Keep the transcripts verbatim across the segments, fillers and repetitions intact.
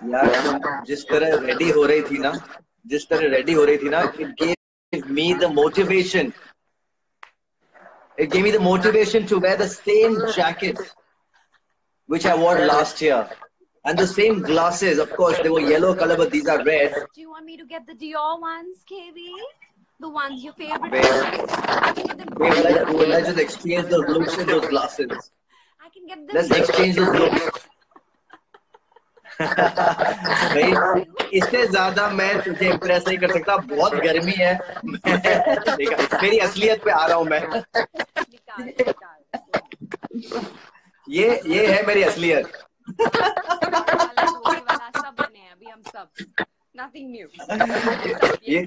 यार तुम जिस तरह रेडी हो रही थी ना, जिस तरह रेडी हो रही थी ना, it gave me the motivation. It gave me the motivation to wear the same jacket which I wore last year. And the same glasses, of course, they were yellow color, but these are red. Do you want me to get the Dior ones, K V? The ones, your favorite Wait, ones? I can get them. wait, let's, let's just exchange those looks with those glasses. I can get them. Let's exchange those looks. भाई इससे ज्यादा मैं तुझे impress नहीं कर सकता, बहुत गर्मी है। मैं मेरी असलियत पे आ रहा हूँ मैं। निकाल, निकाल। ये ये है मेरी असलियत। वाला सब बने हैं अभी हम सब। Nothing new. ये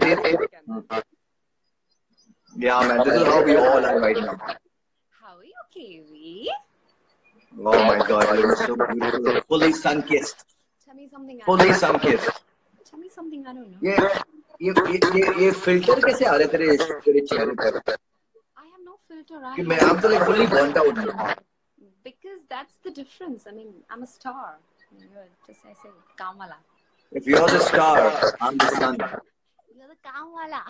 Yeah, man, this is how we all are right now. How are you, K V? Oh my God, you're so beautiful, fully sun-kissed. Tell me something. Fully sun-kissed. Tell me something I don't know. ये ये ये ये filter कैसे आ रहे तेरे तेरे चेहरे पर? I have no filter. I कि मैं I'm तो like fully burnt out. Because that's the difference. I mean, I'm a star. You're just I say Kamala. If you're the star, I'm the sun. You're the Kamala.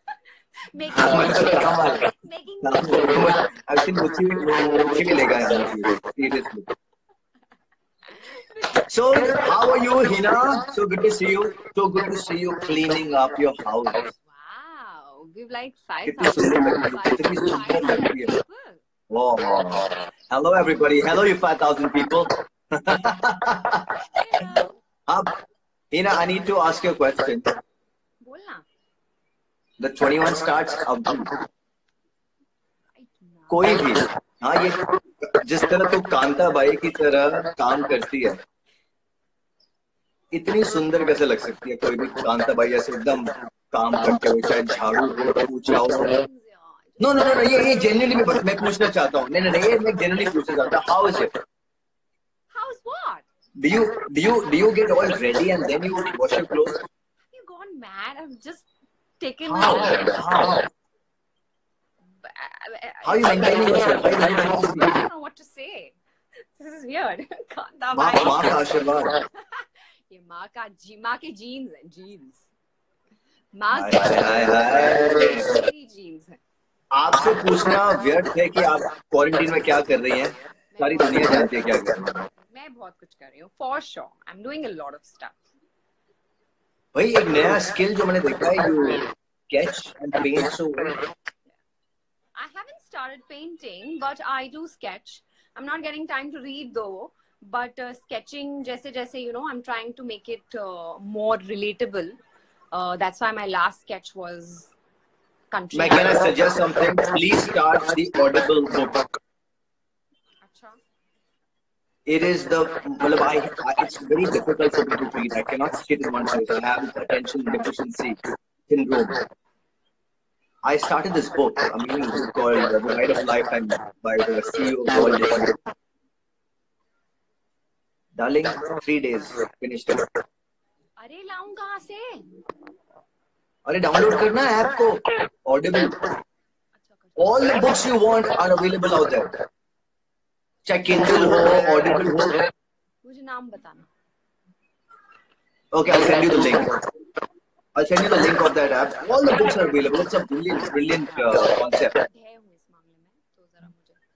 making making me. I think मुझे मुझे मिलेगा यार seriously. So how are you, Hina? So good to see you. So good to see you cleaning up your house. Wow, we've like five कितनी सुंदर कितनी सुंदर लग रही है. Wow. Hello everybody. Hello you five thousand people. Ab, Hina, I need to ask you a question. बोलना. The twenty-one starts अब कोई भी हाँ ये जिस तरह तू कांता बाई की तरह काम करती है, इतनी सुंदर कैसे लग सकती है कोई भी कांता बाई ऐसे एकदम काम करते हुए, चाहे झाड़ू हो पूछा हो. नो नो नो ये ये जेन्युइनली मैं मैं पूछना चाहता हूँ. नहीं नहीं नहीं ये मैं जेन्युइनली पूछना चाहता हूँ. How is it? How's what? Do you do you do you get all ready and then you wash your clothes? Have you gone mad? I've just taken. How? How? How are you maintaining yourself? How are you maintaining yourself? I don't know what to say. This is weird. Kanta माँ bhai. माँ का आशीर्वाद. ये माँ का जी माँ के jeans हैं जीन्स. माँ हाय हाय हाय. की जीन्स हैं. आपसे पूछना व्यर्थ है कि आप क्वारंटीन में क्या कर रही हैं. सारी दुनिया जानती है क्या कर रही हैं. मैं बहुत कुछ कर रही हूँ. For sure. I'm doing a lot of stuff. भाई एक नया स्किल जो मैंने देखा है, you sketch and paint so well. I haven't started painting, but I do sketch. I'm not getting time to read though. But uh, sketching, जैसे जैसे you know, I'm trying to make it uh, more relatable. Uh, that's why my last sketch was country. May can I suggest something? Please start the Audible book. अच्छा. It is the, well, I, I, it's very difficult for me to read. I cannot sit in one place. I have attention deficiency syndrome. I started this book, a meaning book called The Ride of Lifetime by the C E O of Walt Disney. Darling, three days, finished it. अरे लाऊं कहाँ से? अरे download करना है app को, Audible. All the books you want are available out there. चाहे Kindle हो, Audible हो. मुझे नाम बताना. Okay, I'll send you the link. I'll send you the link of that app. All the books are available. It's a brilliant, brilliant uh, concept. है हूँ इस मामले में, तो जरा मुझे